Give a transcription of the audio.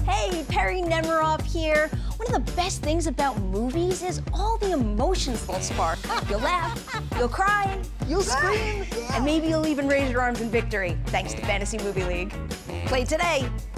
Hey, Perri, Nemiroff here. One of the best things about movies is all the emotions they'll spark. You'll laugh, you'll cry, you'll scream, and maybe you'll even raise your arms in victory, thanks to Fantasy Movie League. Play today.